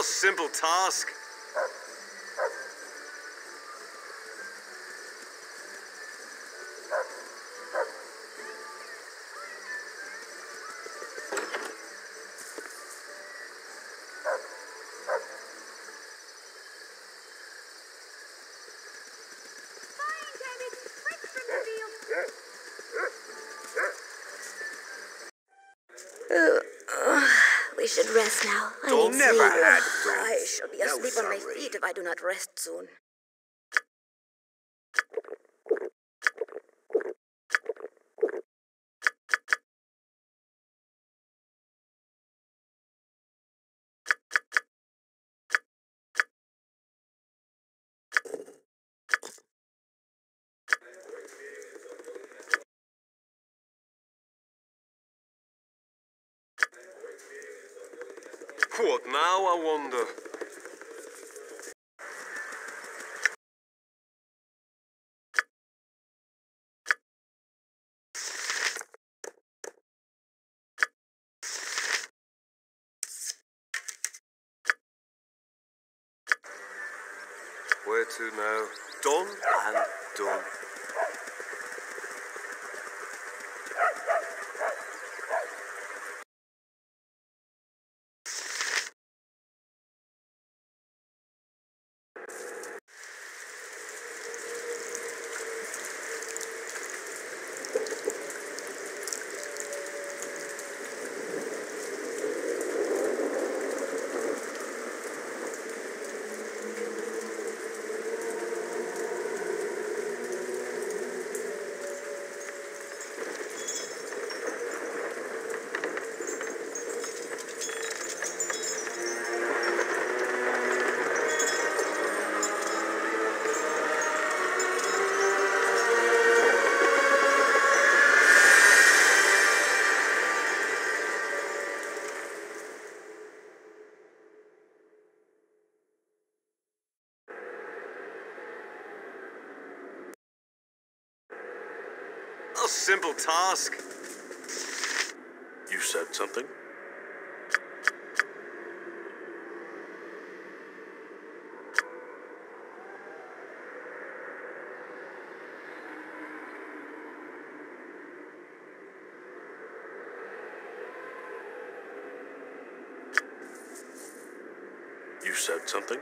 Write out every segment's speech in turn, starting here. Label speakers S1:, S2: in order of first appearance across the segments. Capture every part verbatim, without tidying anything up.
S1: simple task.
S2: Uh, uh, we should rest now. I
S1: Don't
S2: need
S1: never
S2: sleep.
S1: had
S2: I shall be
S1: No,
S2: asleep on my
S1: sorry.
S2: feet if I do not rest soon.
S1: What now, I wonder? Where to now? Done and done. A simple task.
S3: You said something? You said something?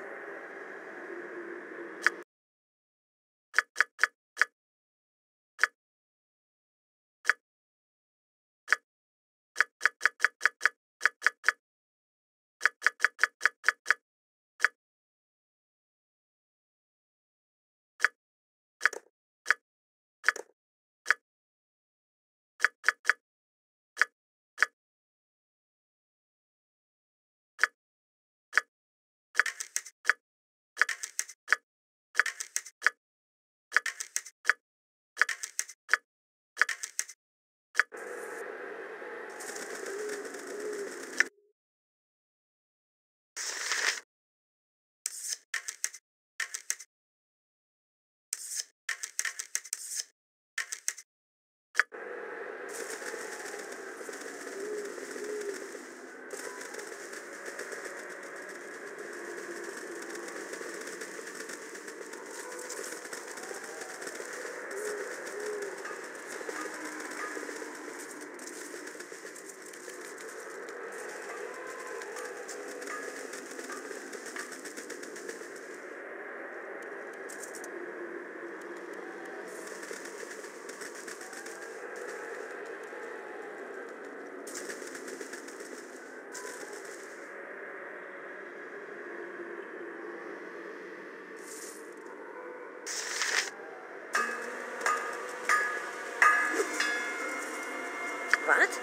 S2: What?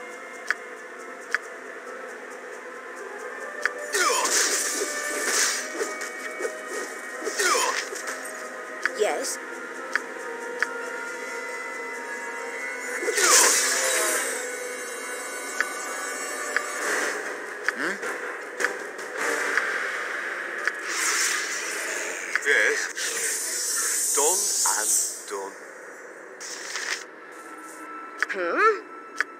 S2: Yes?
S1: Yes. Done and done.
S2: Hmm?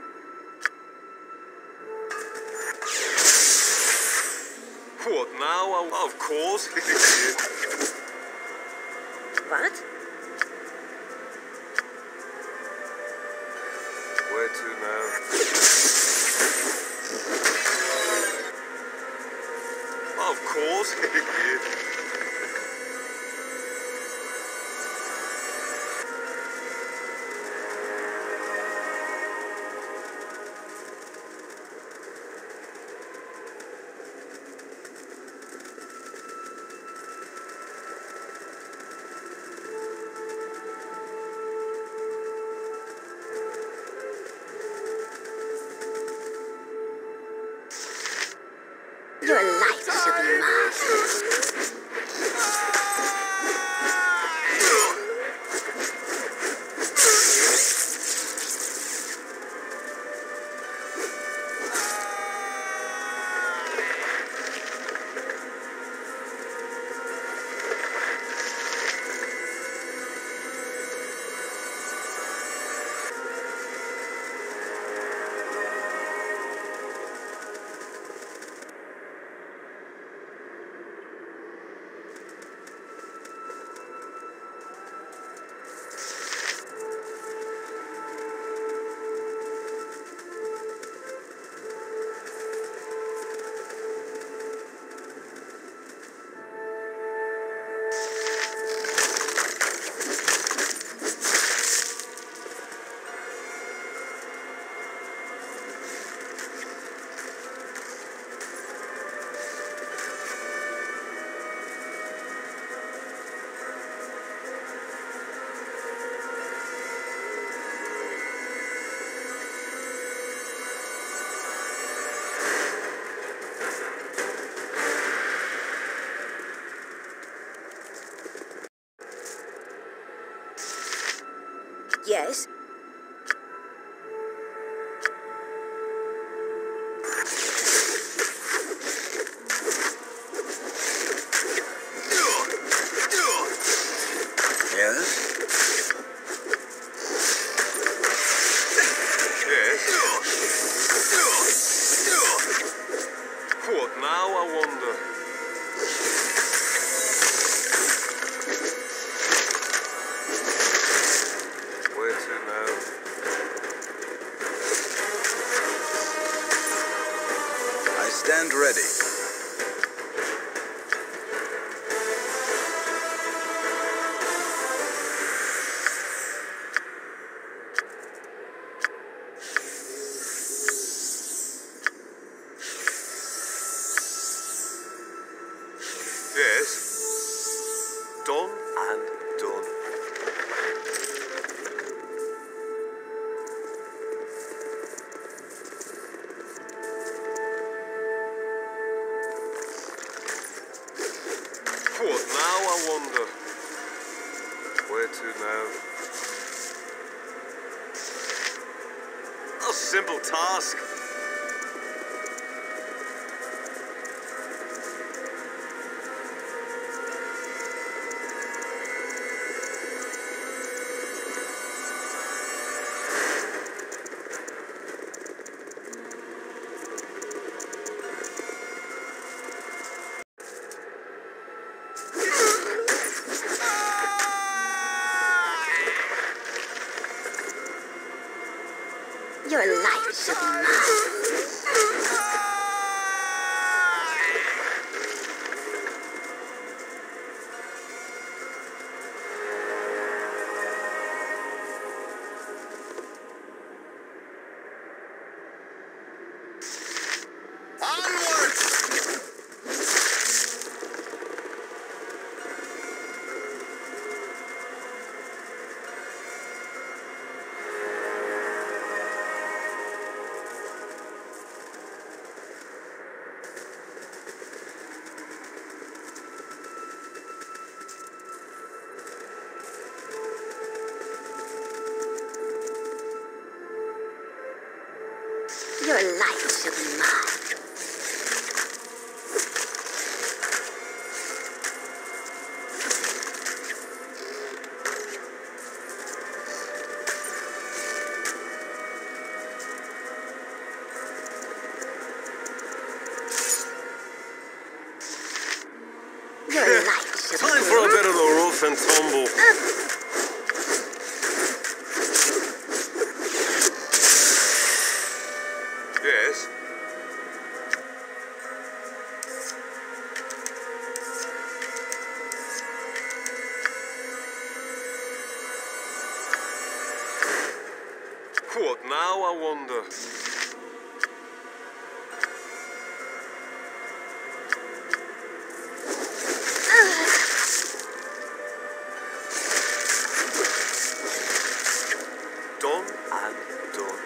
S1: What now, I... Of course.
S2: What?
S1: Where to now? Of course.
S2: Your life shall be mine. Yes.
S1: What now, I wonder? Where to now?
S4: I stand ready.
S1: Yes. Done and done. What now, I wonder? Where to now? A simple task.
S2: Your life shall be mine. Your life shall be mine.
S1: and tumble. Yes? What now, I wonder? Done and done.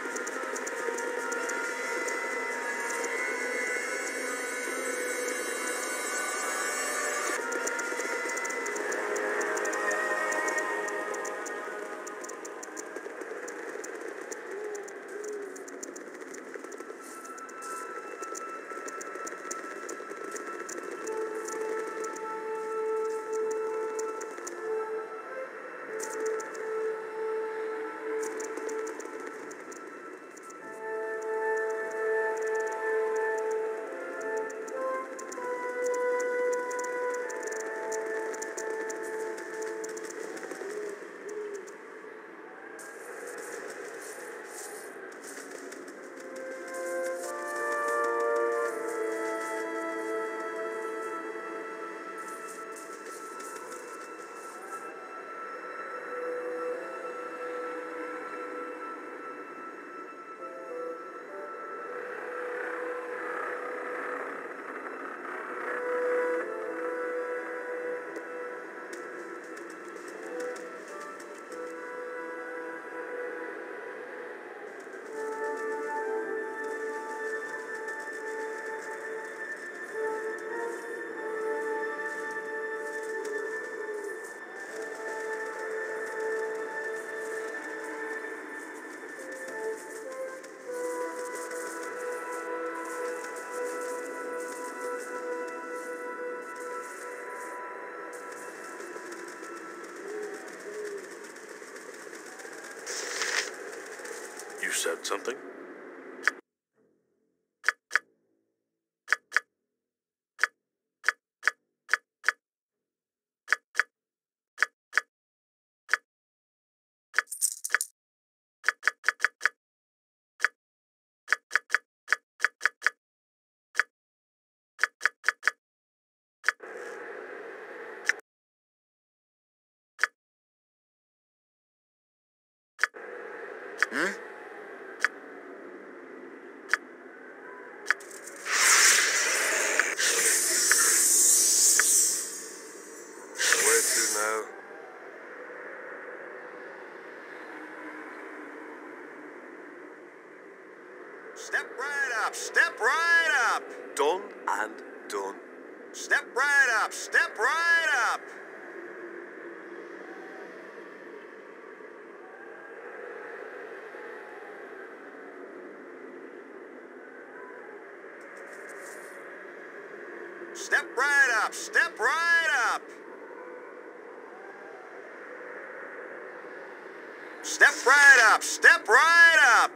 S3: You said something?
S4: Hmm?
S1: Where to now?
S4: Step right up, step right up.
S1: Done and done.
S4: Step right up, step right up. Step right up, step right up. Step right up, step right up.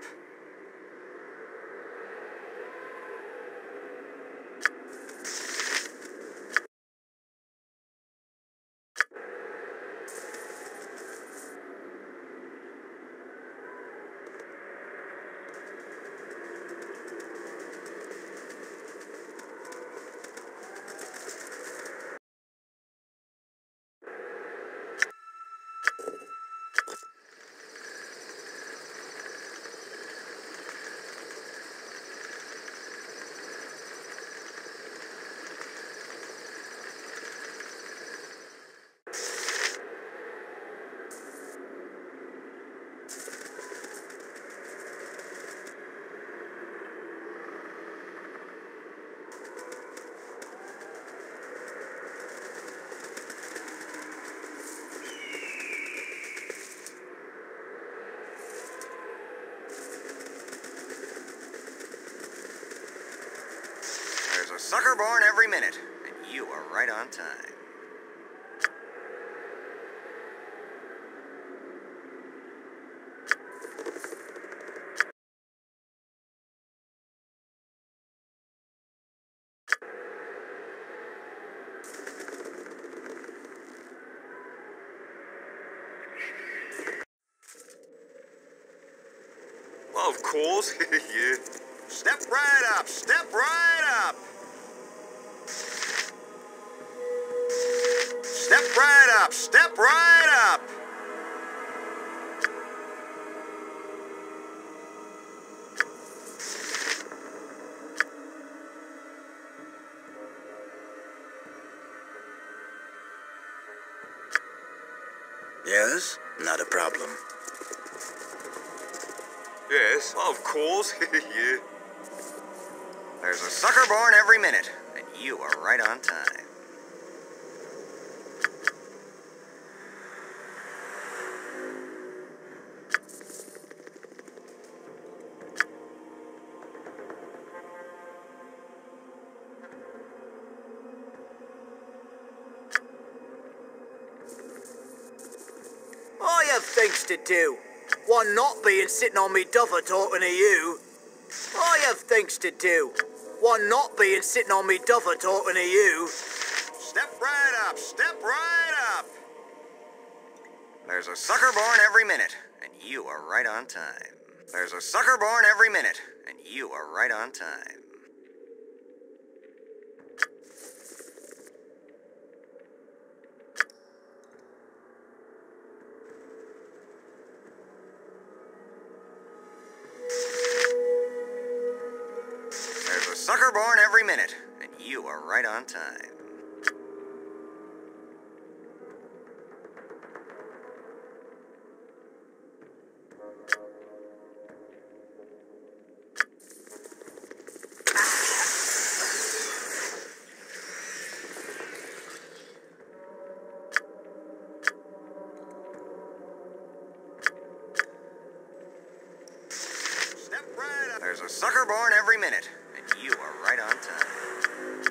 S4: There's a sucker born every minute, and you are right on time.
S1: of course. Yeah.
S4: Step right up, step right up. Step right up, step right up.
S5: Yes? Not a problem.
S1: Yes, of course. Yeah.
S4: There's a sucker born every minute, and you are right on time.
S6: I have things to do. One not being sitting on me duffer talking to you. I have things to do. One not being sitting on me duffer talking to you.
S4: Step right up, step right up. There's a sucker born every minute, and you are right on time. There's a sucker born every minute, and you are right on time. There's a sucker born every minute, and you are right on time. Step right up. There's a sucker born every minute, and you are right on time.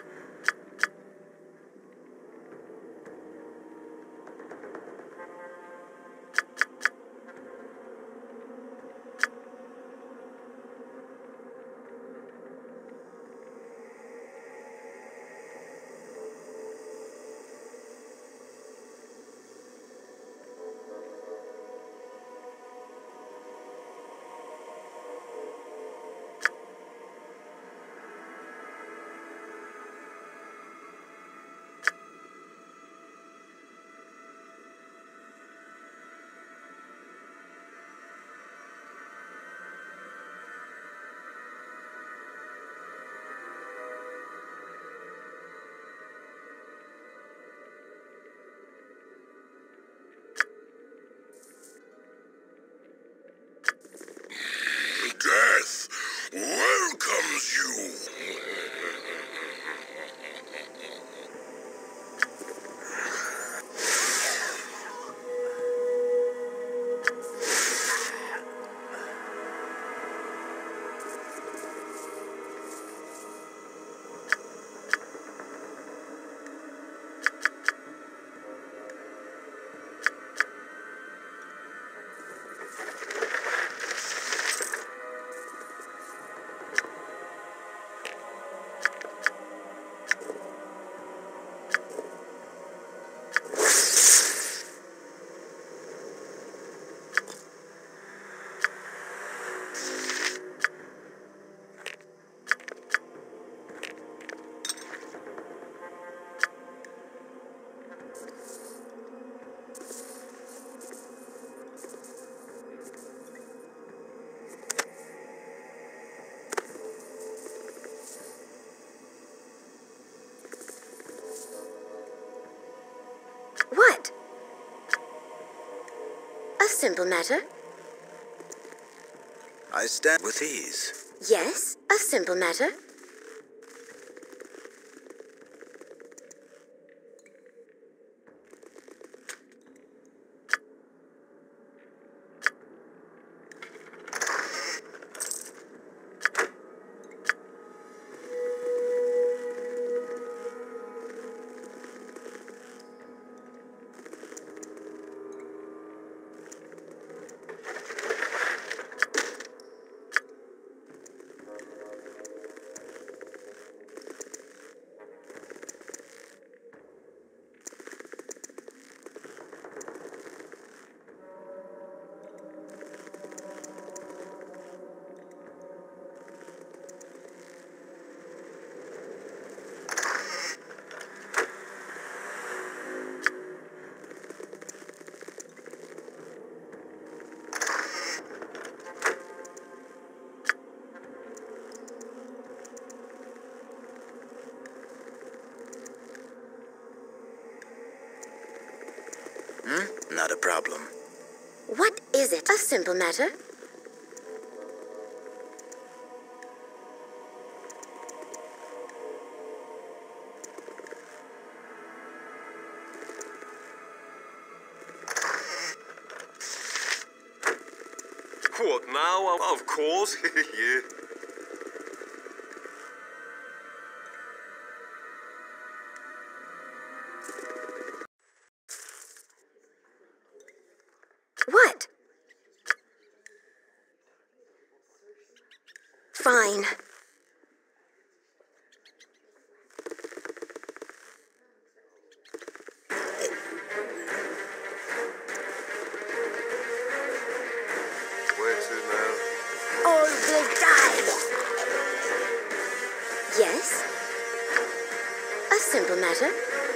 S3: Death welcomes you.
S2: What? A simple matter.
S5: I stand with ease.
S2: Yes, a simple matter.
S5: Hmm? Not a problem.
S2: What is it? A simple matter.
S1: What now? Of course. Yeah.
S2: What? Fine.
S1: Where to now?
S2: All will die. Yes? A simple matter.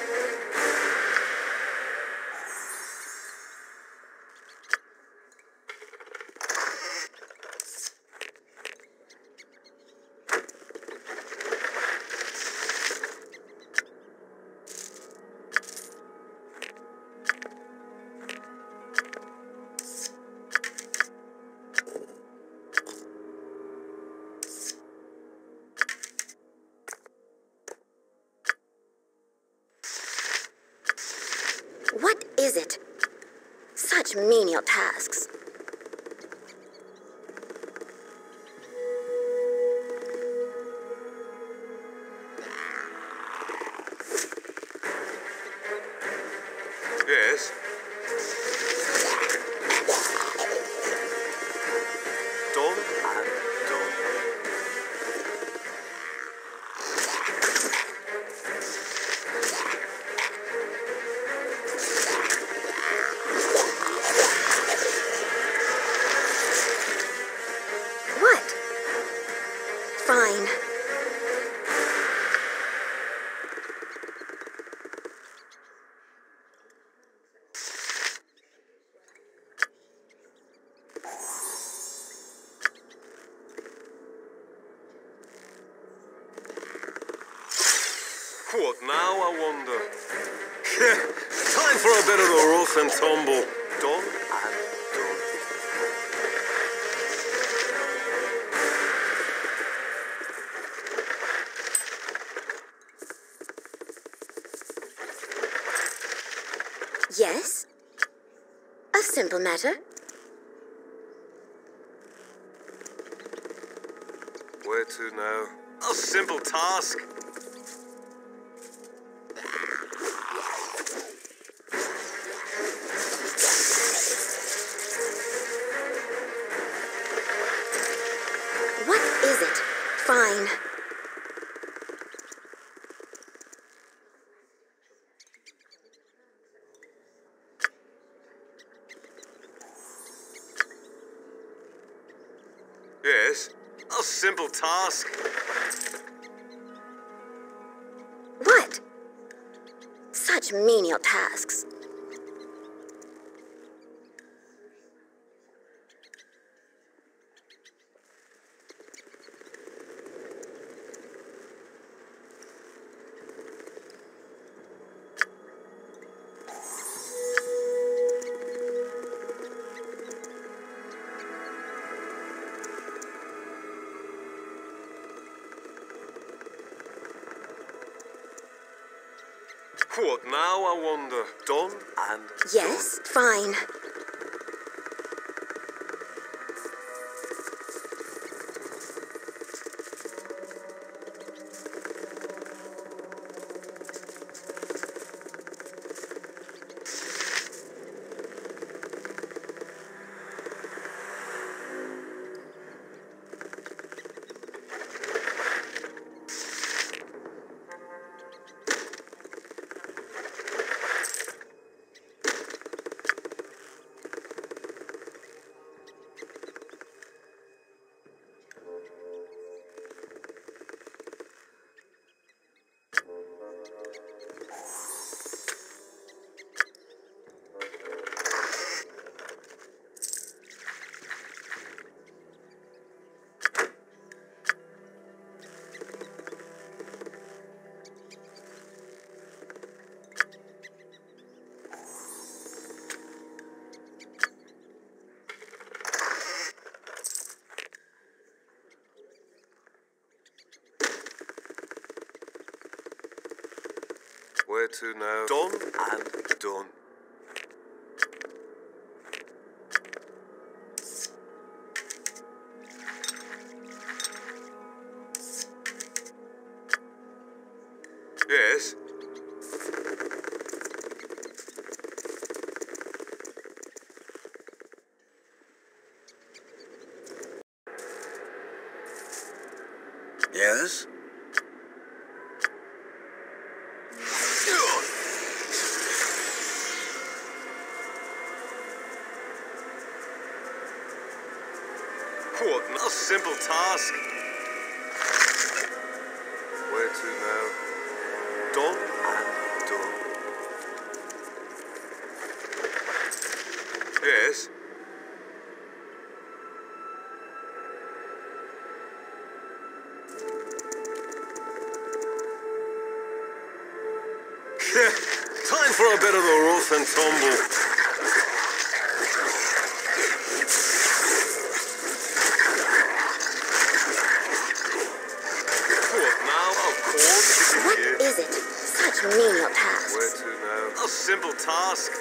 S2: What is it? Such menial tasks.
S1: Yes. Done and done.
S2: What? Fine.
S1: What now, I wonder? Time for a bit of a rough and tumble. Done and done.
S2: Yes? A simple matter.
S1: Where to now? A simple task.
S2: What is it? Fine.
S1: Yes. A simple task.
S2: What? Such menial tasks.
S1: What now, I wonder? Done and
S2: Yes? Fine.
S1: Where to now? Done and done. Yes?
S5: Yes?
S1: What a simple task. Where to now? Done and done. Yes? Time for a bit of the rough and tumble.
S2: What is it? Such menial tasks.
S1: Where to now? A simple task.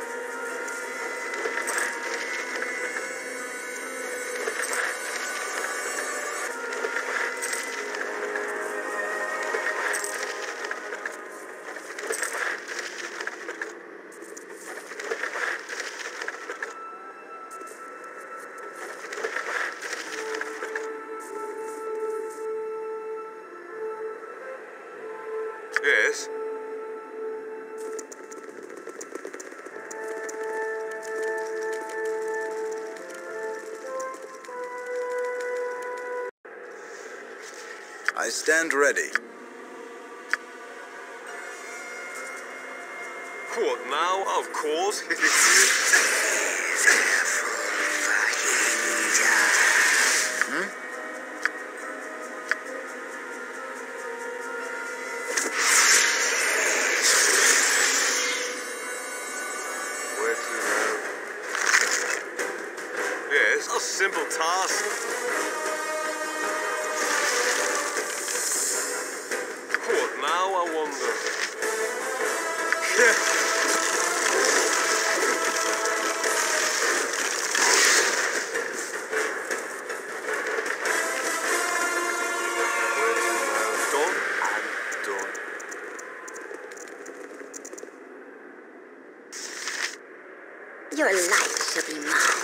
S1: Yes?
S5: I stand ready.
S1: What now? Of course.
S5: Hmm?
S1: Where to now? Yes, a simple task. What now, I wonder? Where to now? Done and done.
S2: Your life shall be mine.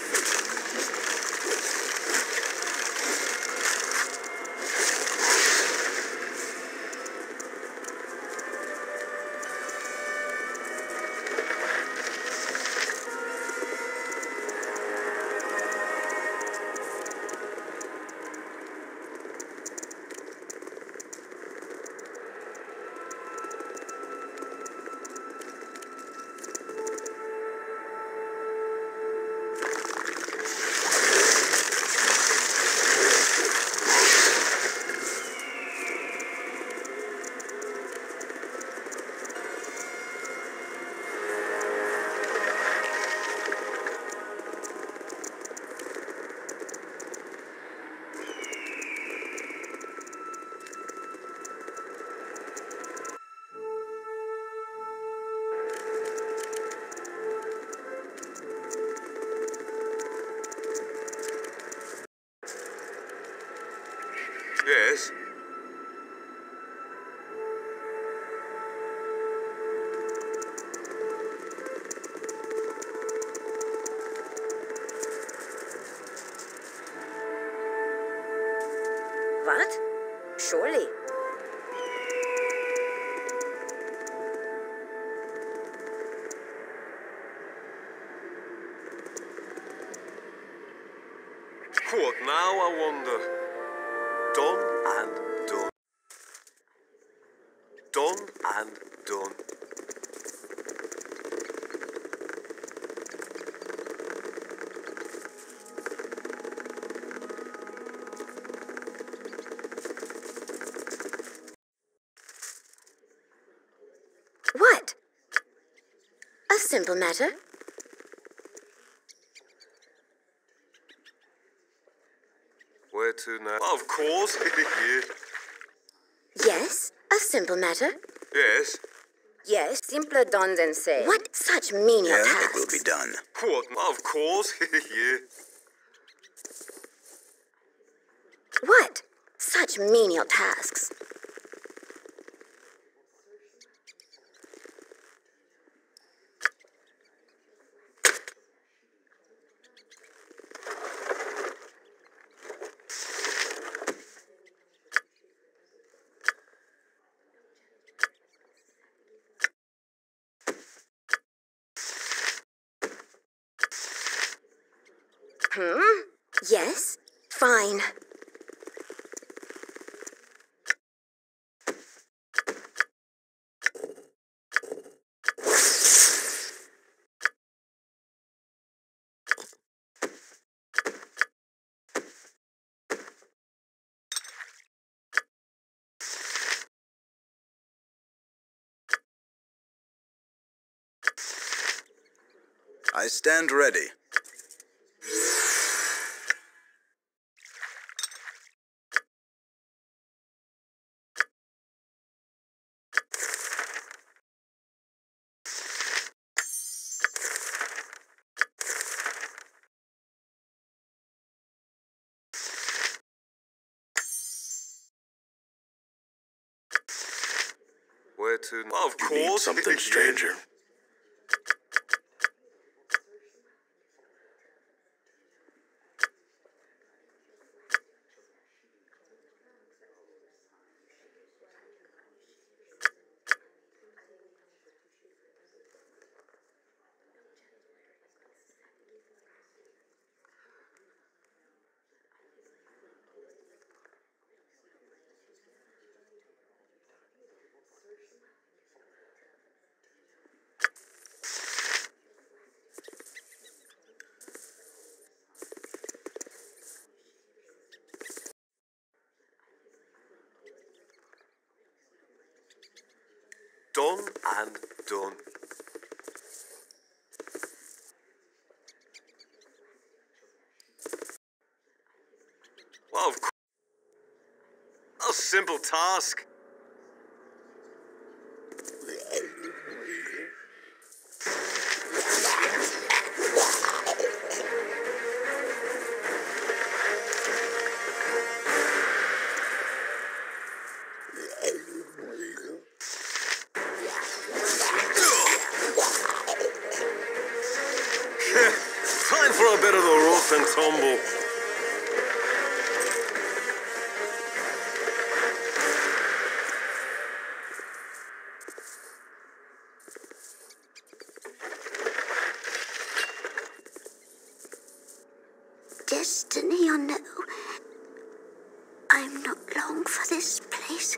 S2: Yes? What? Surely.
S1: What now, I wonder? Done and done. Done and done.
S2: What? A simple matter.
S1: Where to now? Of course. Yeah.
S2: Yes, a simple matter.
S1: Yes.
S2: Yes, simpler done than said. What such menial
S5: Yeah,
S2: tasks?
S5: it will be done.
S1: What? Of course, yeah.
S2: What such menial tasks? Hmm? Yes? Fine.
S5: I stand ready.
S1: Where to? Of
S3: You need
S1: course,
S3: something,
S1: yeah.
S3: stranger.
S1: Done and done. Of course. A simple task. Time for a bit of the rough and tumble.
S2: Destiny or no, I'm not long for this place.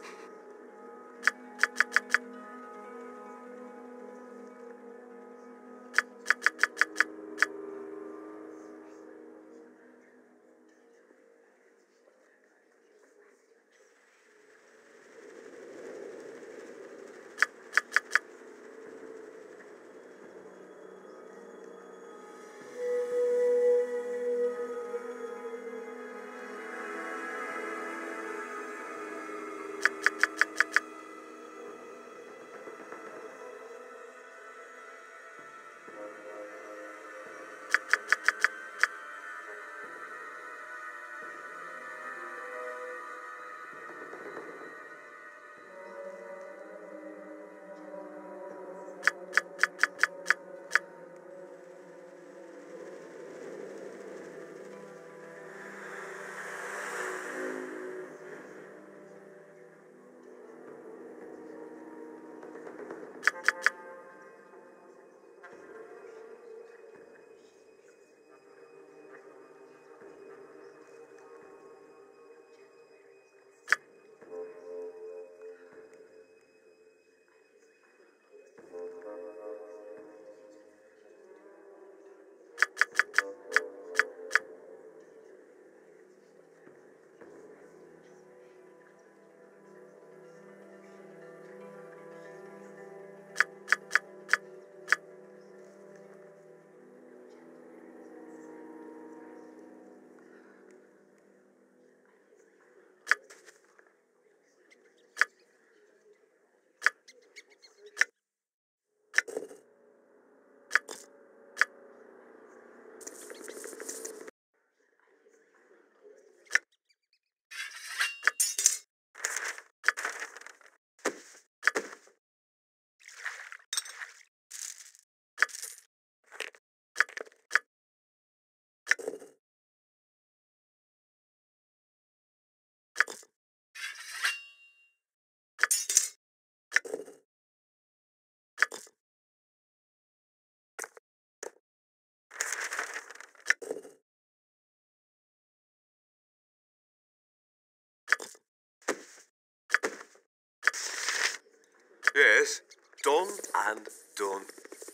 S1: Yes, done and done.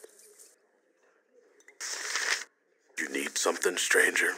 S3: You need something, stranger?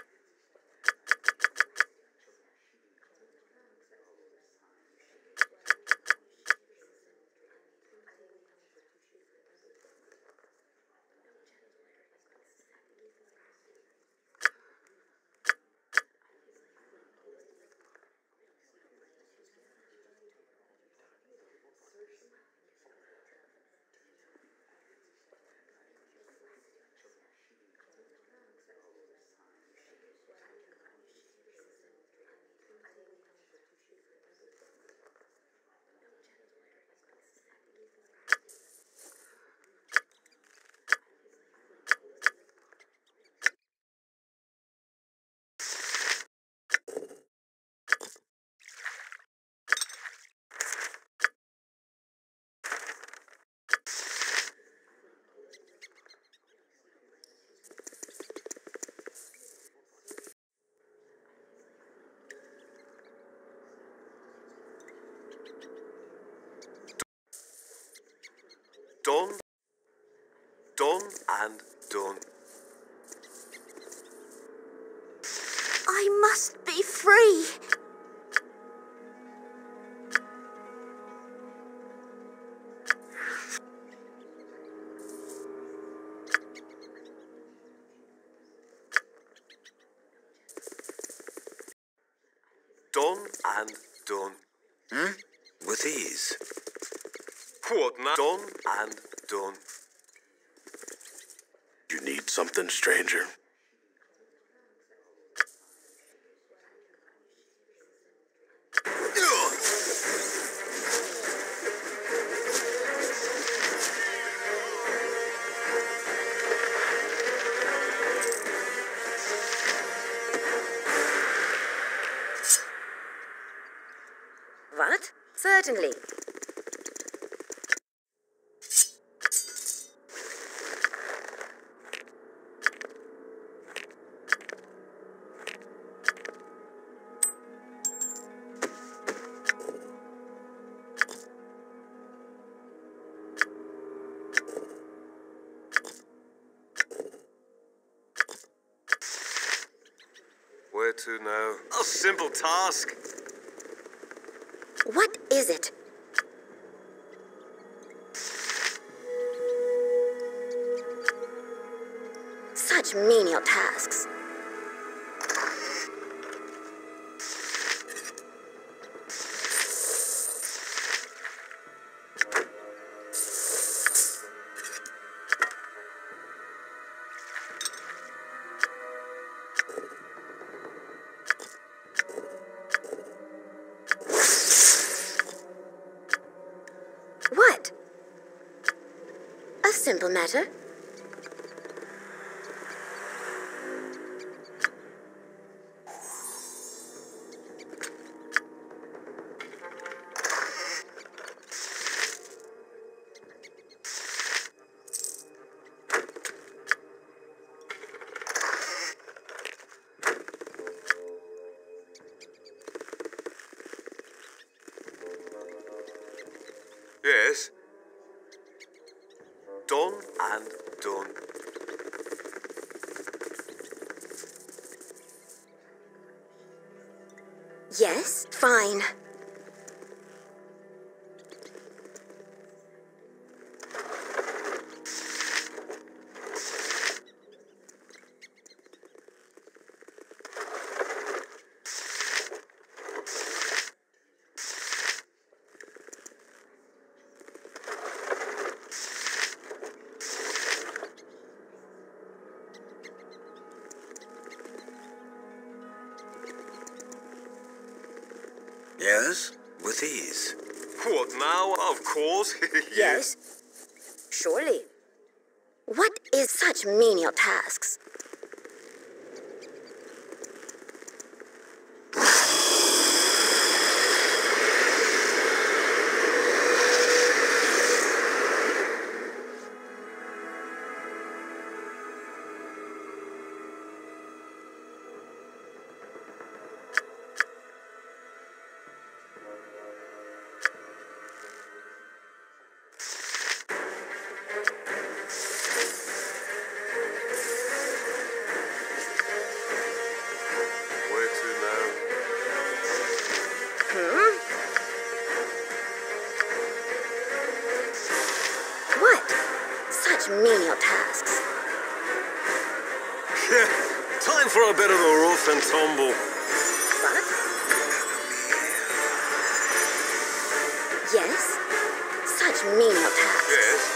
S1: Done, done and done.
S2: I must be free.
S1: Done and done.
S5: Hmm? With ease.
S1: What now? Done and done.
S3: You need something, stranger?
S2: What? Certainly.
S1: Where to now? A simple task.
S2: What is it? Such menial tasks. What? A simple matter.
S1: Yes. Done and done.
S2: Yes, fine.
S5: Yes, with ease.
S1: What now? Of course.
S2: Yes. Surely. What is such menial tasks?
S1: for a bit of a rough and tumble.
S2: What? Yes? Such menial tasks.
S1: Yes.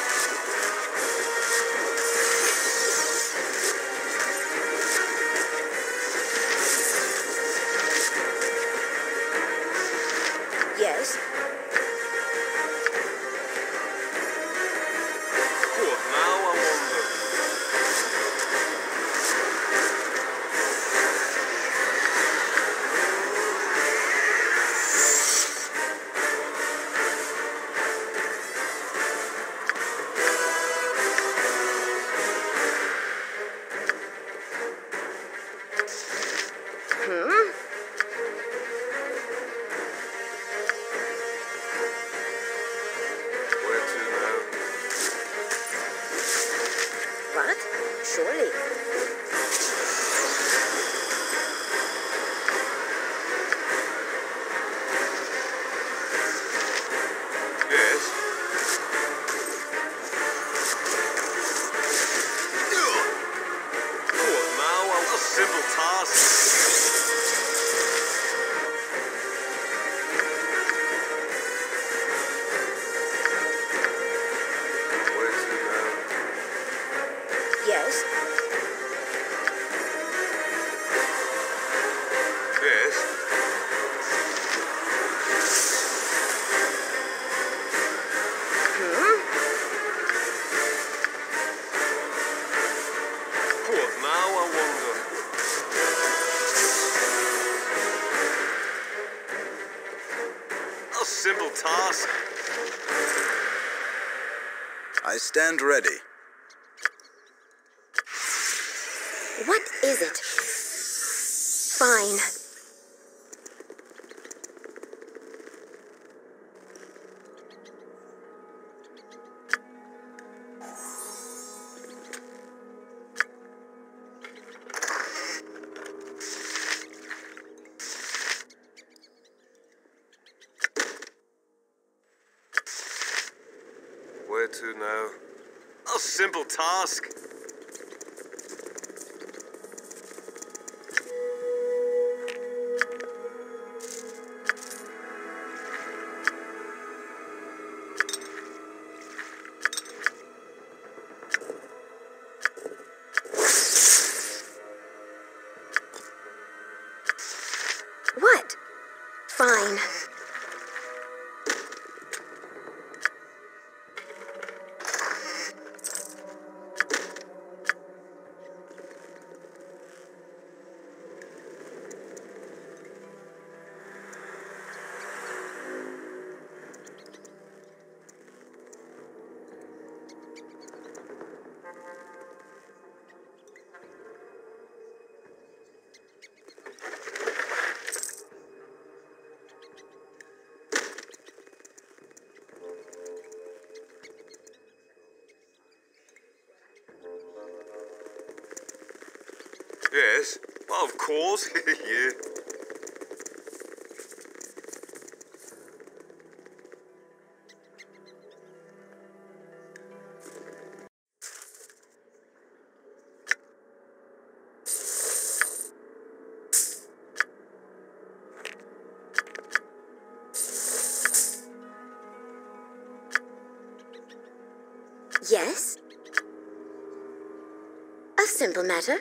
S2: Yes?
S1: What now, I wonder? Where to now?
S2: What? Surely.
S1: Yes. What now? A simple task. Where to now?
S2: Yes?
S1: Yes. What now, I wonder? A simple task.
S5: I stand ready.
S2: What is it? Fine.
S1: Where to now? A simple task.
S2: What? Fine.
S1: Yes. Well, of course. Yeah.
S2: Yes? A simple matter.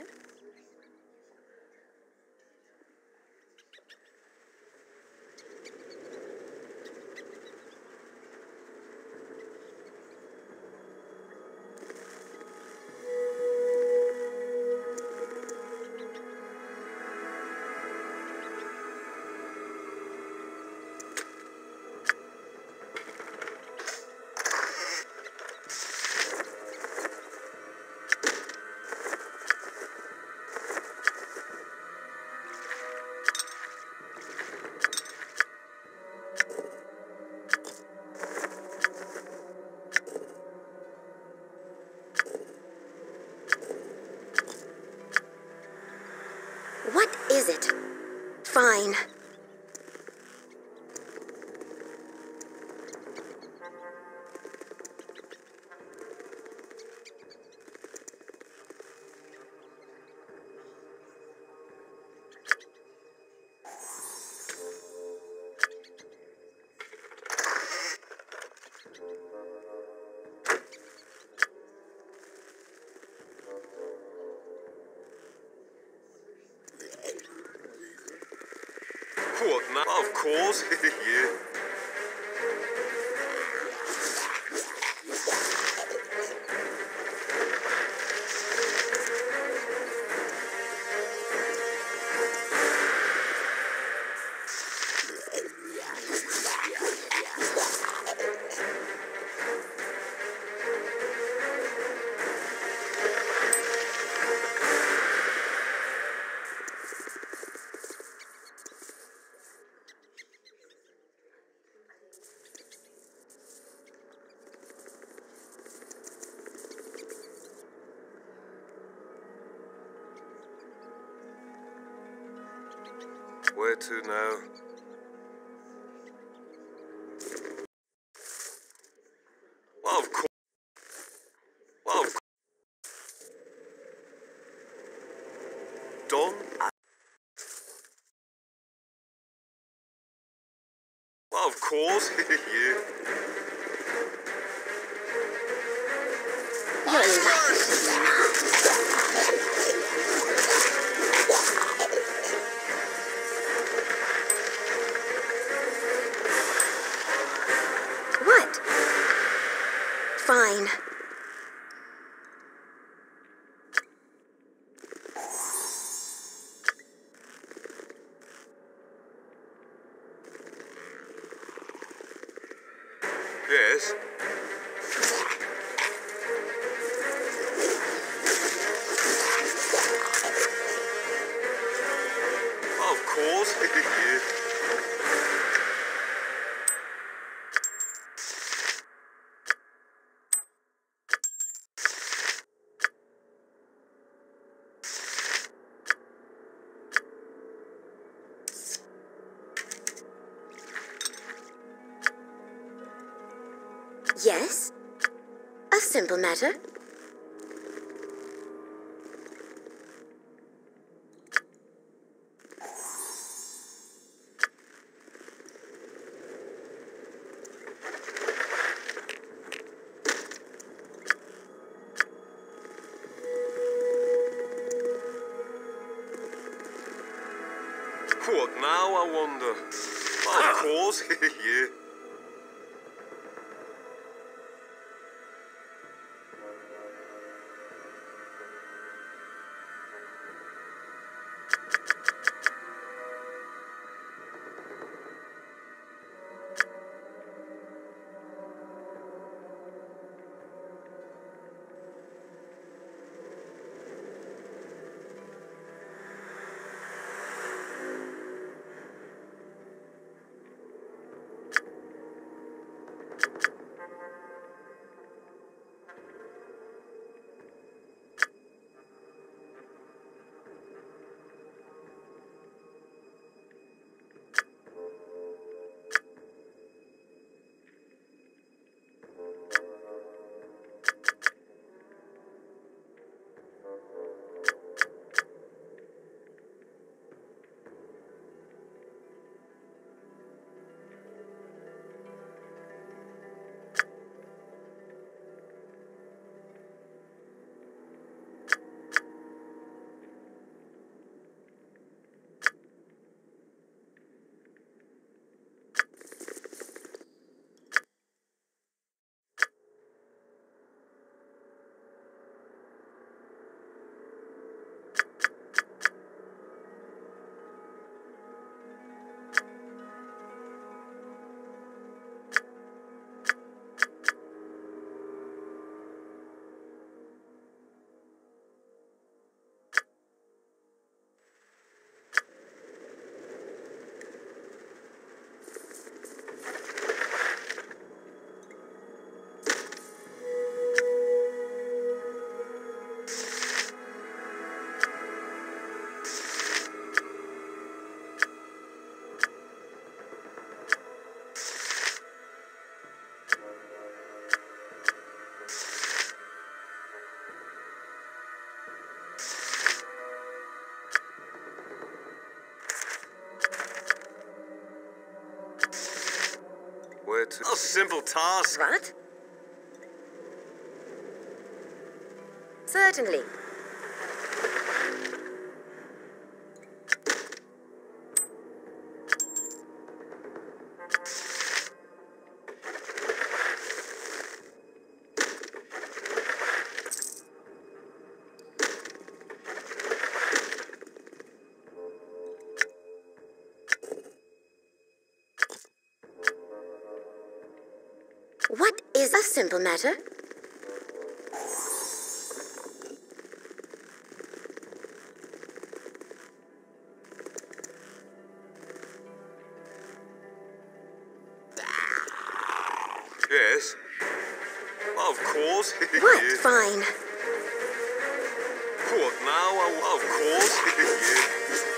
S2: What is it? Fine.
S1: What now? Of course, yeah. Where to now? Well, of course. Well, of course. Don? Well, of course, yeah.
S2: What? Fine.
S1: Yes? Of course, yeah.
S2: Yes? A simple matter.
S1: What now, I wonder? Of course, yeah. Where to? A simple task.
S2: What? Certainly. A simple matter.
S1: Yes. Of course.
S2: What?
S1: Yeah.
S2: Fine.
S1: What now? Oh, of course. Yeah.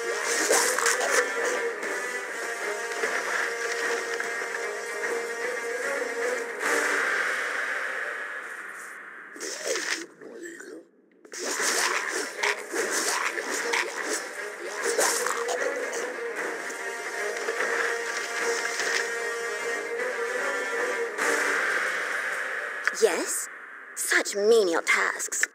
S2: Yes? Such menial tasks.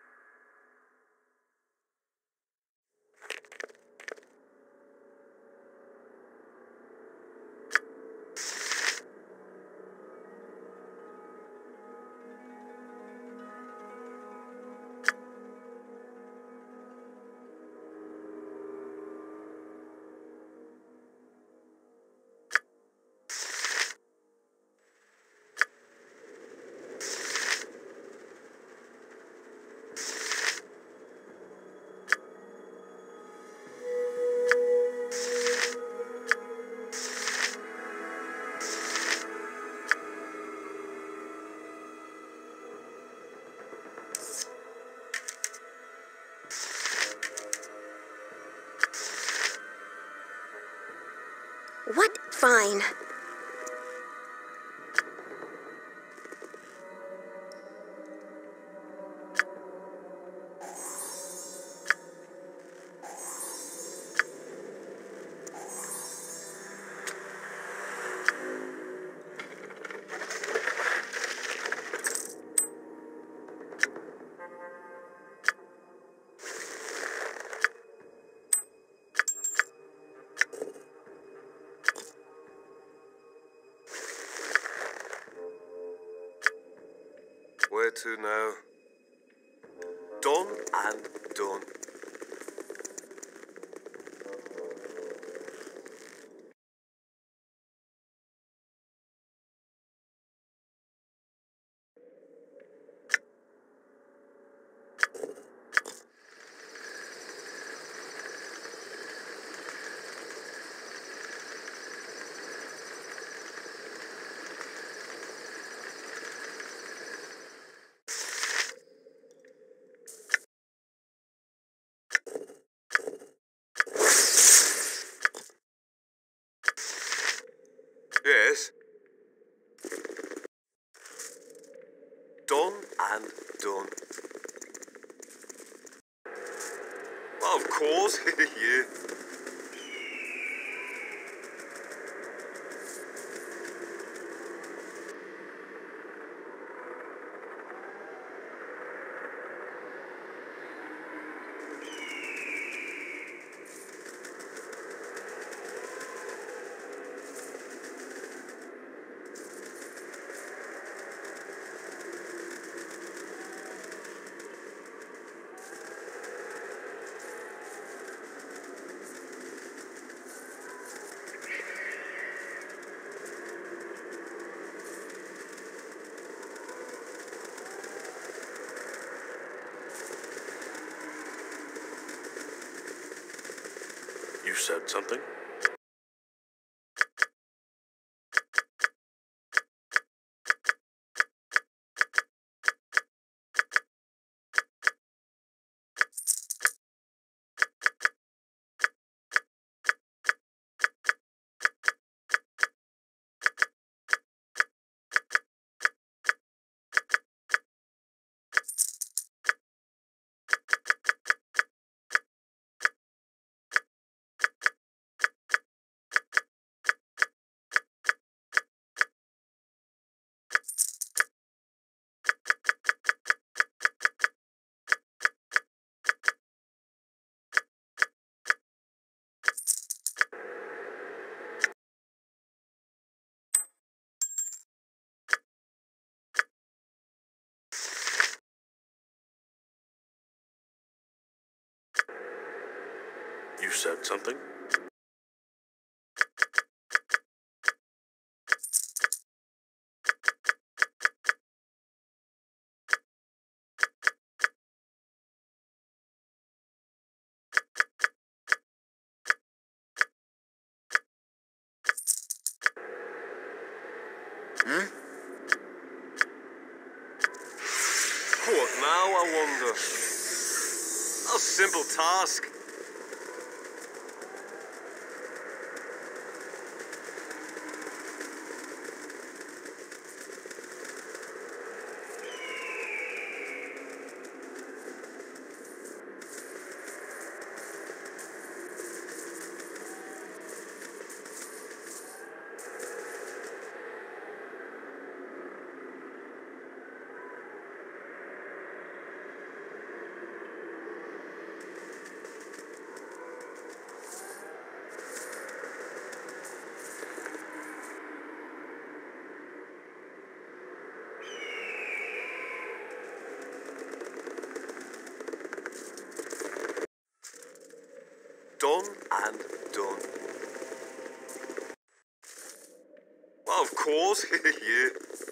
S2: What? Fine.
S1: Where to now? Done and done. Yes. Done and done. Of course. Yeah.
S3: You said something? You said something?
S1: What now, I wonder? A simple task. Done and done. Well, of course, yeah.